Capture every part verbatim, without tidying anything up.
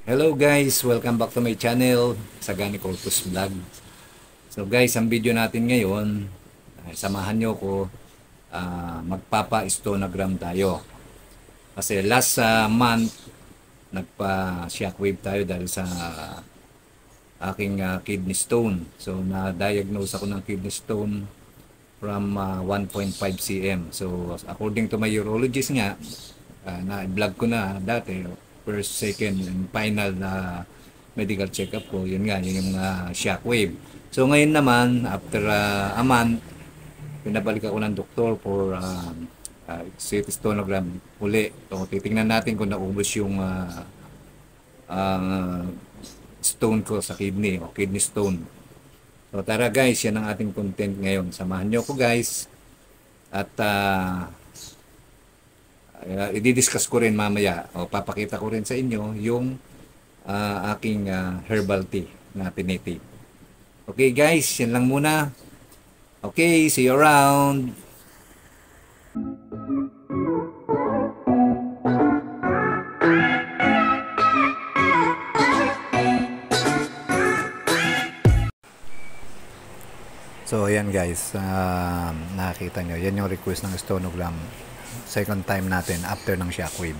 Hello guys, welcome back to my channel, Sagani Corpus Vlog. So guys, ang video natin ngayon, ay, samahan nyo ko, uh, magpapa-stonogram tayo. Kasi last uh, month, nagpa-shockwave tayo dahil sa aking uh, kidney stone. So na-diagnose ako ng kidney stone from uh, one point five centimeters. So according to my urologist nga, uh, na-vlog ko na dati, first, second, and final na medical check-up ko, yun nga, yun yung uh, shockwave. So ngayon naman, after uh, a month, pinabalik ako ng doktor for uh, uh, C T stonogram uli. So titingnan natin kung naubos yung uh, uh, stone ko sa kidney o kidney stone. So tara guys, yan ang ating content ngayon. Samahan nyo ko guys. At uh, uh, i-discuss ko rin mamaya o papakita ko rin sa inyo yung uh, aking uh, herbal tea na tinitake. Okay guys, yan lang muna. Okay, see you around. So ayan guys, uh, nakita nyo, yan yung request ng stonogram. Second time natin after ng shockwave.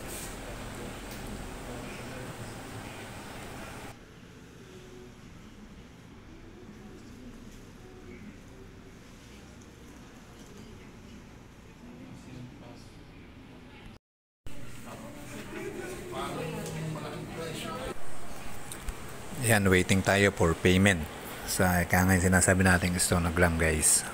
Yan, waiting tayo for payment. Sa kaya ngayon sinasabi natin stonogram guys.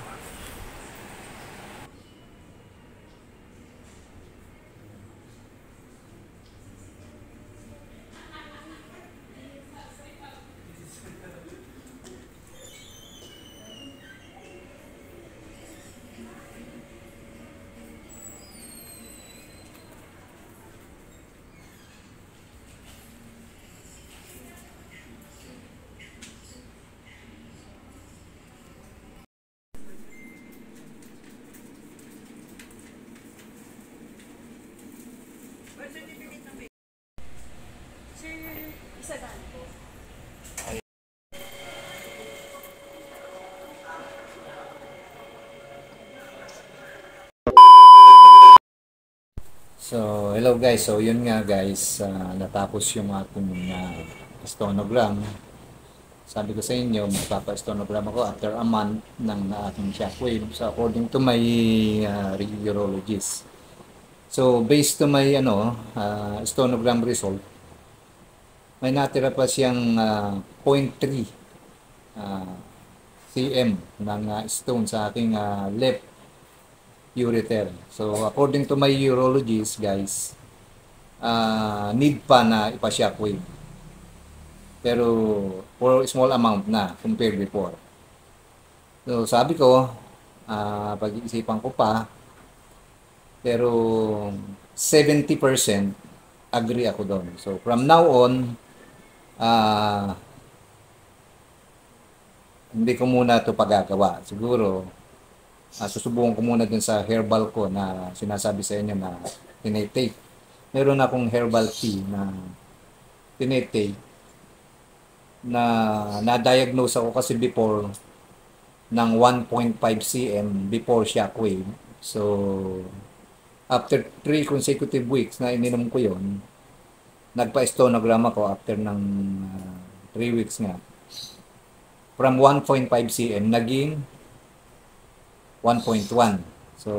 So, hello guys. So, yun nga guys, uh, natapos yung aking uh, stonogram. Sabi ko sa inyo, magpapa-stonogram ako after a month ng uh, aking shockwave. So, according to my uh, urologist. So, based to my ano, uh, stonogram result, may natira pa siyang uh, zero point three uh, centimeters ng uh, stone sa aking uh, left ureter. So, according to my urologist, guys, uh, need pa na ipa-shockwave. Pero, for small amount na compared before. So, sabi ko, uh, pag-iisipan ko pa, pero seventy percent agree ako doon. So, from now on, uh, hindi ko muna ito pagagawa. Siguro, Uh, susubukan ko muna dun sa herbal ko na sinasabi sa inyo na tinitake. Meron akong herbal tea na tinitake na na-diagnose ako kasi before ng one point five centimeters before shockwave. So, after three consecutive weeks na ininom ko yon, nagpa-stonogram ako after ng three weeks nga. From one point five centimeters, naging one point one. So,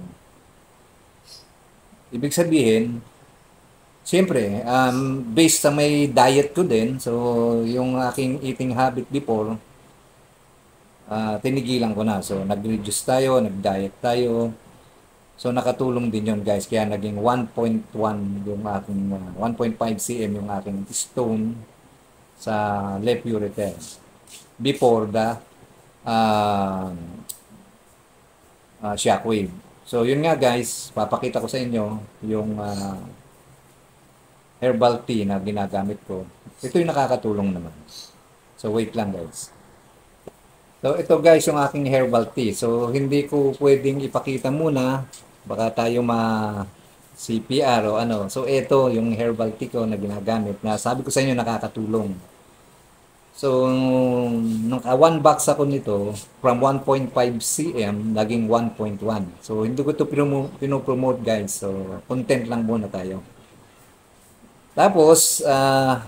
ibig sabihin, siyempre, um, based sa may diet ko din, so, yung aking eating habit before, uh, tinigilan ko na. So, nag-reduce tayo, nag-diet tayo. So, nakatulong din yun, guys. Kaya naging one point one yung aking, uh, one point five centimeters yung aking stone sa left ureter. Before the, uh, Uh, shockwave. So, yun nga guys, papakita ko sa inyo yung uh, herbal tea na ginagamit ko. Ito yung nakakatulong naman. So, wait lang guys. So, ito guys yung aking herbal tea. So, hindi ko pwedeng ipakita muna. Baka tayo ma C P R o ano. So, ito yung herbal tea ko na ginagamit na sabi ko sa inyo nakakatulong. So, nung uh, one box ako nito, from one point five cm, naging one point one. So, hindi ko ito pinomo- pinopromote guys. So, content lang muna tayo. Tapos, ah,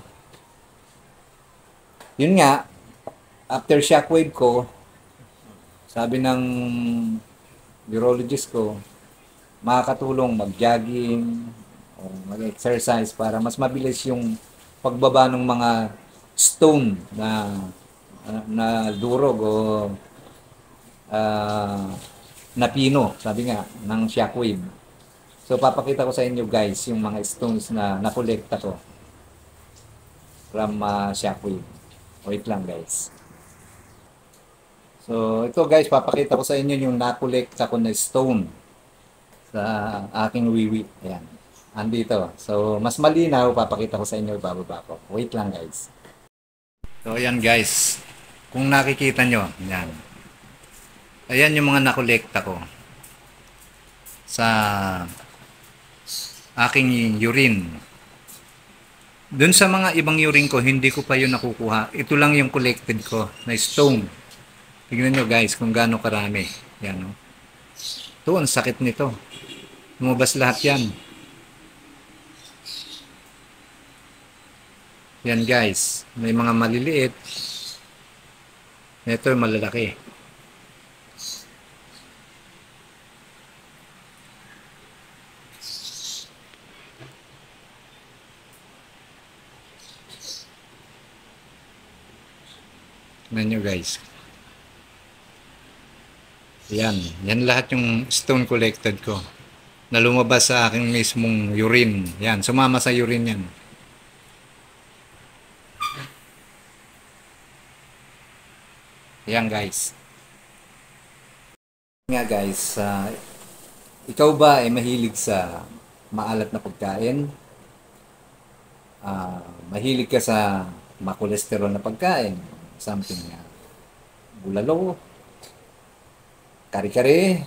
yun nga, after shockwave ko, sabi ng urologist ko, makakatulong mag-jogging o mag-exercise para mas mabilis yung pagbaba ng mga stone na na durog o uh, napino, sabi nga, ng shockwave. So, papakita ko sa inyo guys yung mga stones na nakolekta ko from uh, shockwave. Wait lang guys. So, ito guys, papakita ko sa inyo yung nakolekta ko na stone sa aking wiwi. Ayan. Andito. So, mas malinaw, papakita ko sa inyo, bababa ko. Wait lang guys. So, ayan guys. Kung nakikita nyo, ayan. Ayan yung mga nakolekta ko sa aking urine. Doon sa mga ibang urine ko, hindi ko pa yun nakukuha. Ito lang yung collected ko na stone. Tignan nyo guys kung gaano karami. Yan, no? Ito, ang sakit nito. Lumabas lahat yan. Yan guys. May mga maliliit. Ito yung malalaki. Tignan nyo guys. Yan. Yan lahat yung stone collected ko. Na lumabas sa aking mismong urine. Yan. Sumama sa urine yan. Yan guys. Nga guys. Uh, ikaw ba ay mahilig sa maalat na pagkain? Uh, mahilig ka sa makolesterol na pagkain? Something na uh, bulalo, kare-kare,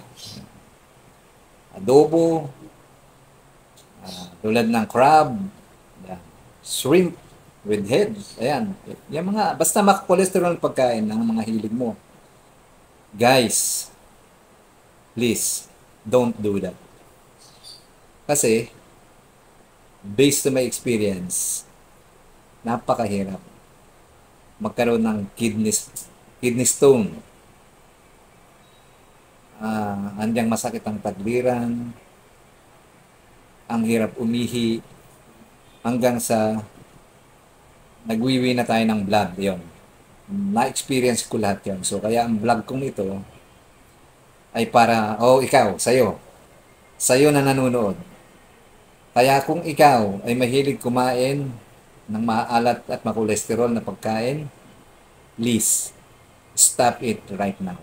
adobo, uh, tulad ng crab, yan, shrimp with head. Ayan. Yung mga, basta makakolesterol pagkain ng mga hilig mo. Guys, please, don't do that. Kasi, based on my experience, napakahirap magkaroon ng kidney, kidney stone. Uh, andyang masakit ang tagliran, ang hirap umihi, hanggang sa nagwiwi na tayo ng blood. Yon. Na-experience ko lahat yon. So, kaya ang vlog kong ito ay para, oh, ikaw, sayo. Sayo na nanonood. Kaya kung ikaw ay mahilig kumain ng maalat at makolesterol na pagkain, please, stop it right now.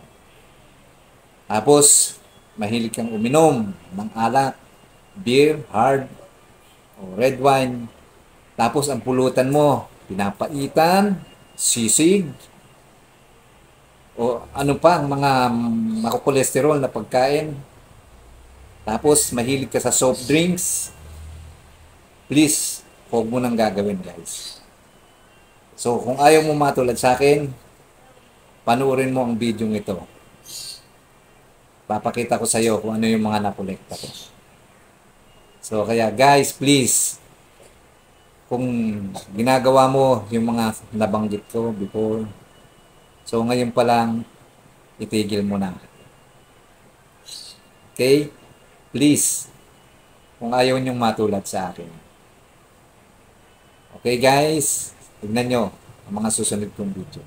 Tapos, mahilig kang uminom ng alak, beer, hard, o red wine. Tapos, ang pulutan mo, pinapaitan, sisig, o ano pa, ang mga makokolesterol na pagkain. Tapos, mahilig ka sa soft drinks. Please, huwag mo nang gagawin, guys. So, kung ayaw mo matulad sa akin, panuorin mo ang video ito. Papakita ko sa iyo kung ano yung mga nakolekta ko. So, kaya guys, please, kung ginagawa mo yung mga nabanggit ko before, so ngayon pa lang, itigil mo na. Okay? Please, kung ayaw niyong matulad sa akin. Okay guys, tignan nyo ang mga susunod kong video.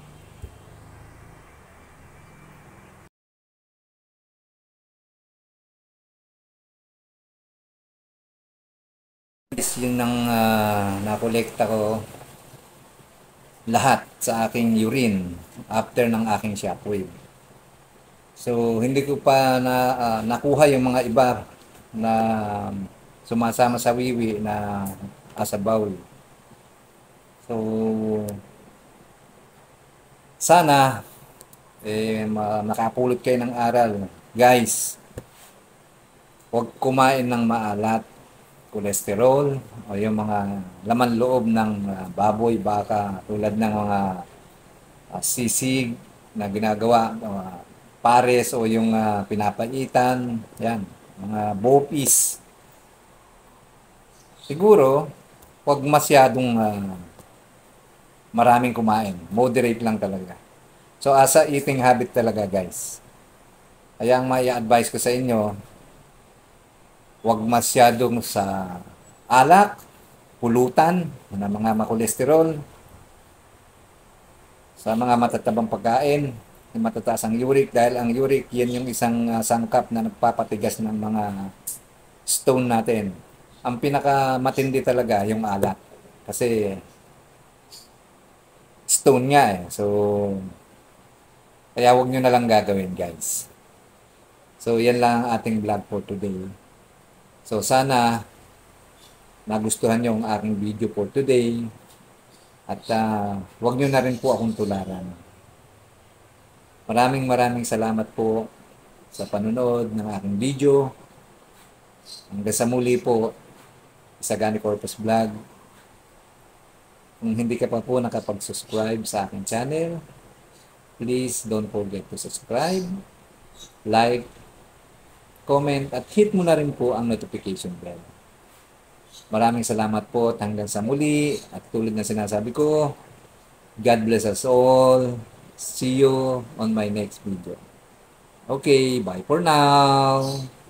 Guys, yun nang uh, nakolekta ko lahat sa aking urine after ng aking shockwave. So, hindi ko pa na, uh, nakuha yung mga iba na sumasama sa wiwi na as a bowl. So, sana eh, makapulot kayo ng aral. Guys, huwag kumain ng maalat. cholesterol o yung mga laman loob ng ah, baboy, baka tulad ng mga ah, sisig na ginagawa, ah, pares o yung ah, pinapaitan, yan, mga bopis. Siguro, wag masyadong ah, maraming kumain. Moderate lang talaga. So, asa eating habit talaga, guys. Kaya ang may advice ko sa inyo, wag masyadong sa alak, pulutan, na mga makolesterol, sa mga matatabang pagkain, yung matataas ang uric, dahil ang uric, yan yung isang ah, sangkap na nagpapatigas ng mga stone natin. Ang pinakamatindi talaga yung alak. Kasi stone nga eh. So, kaya wag nyo na lang gagawin, guys. So, yan lang ang ating vlog for today. So, sana nagustuhan nyo ang aking video for today. At uh, wag nyo na rin po akong tularan. Maraming maraming salamat po sa panonood ng aking video. Hanggang sa muli po, Isagani Corpus Vlog. Kung hindi ka pa po nakapag-subscribe sa aking channel, please don't forget to subscribe, like, comment, at hit mo na rin po ang notification bell. Maraming salamat po at hanggang sa muli. At tulad na sinasabi ko, God bless us all. See you on my next video. Okay, bye for now.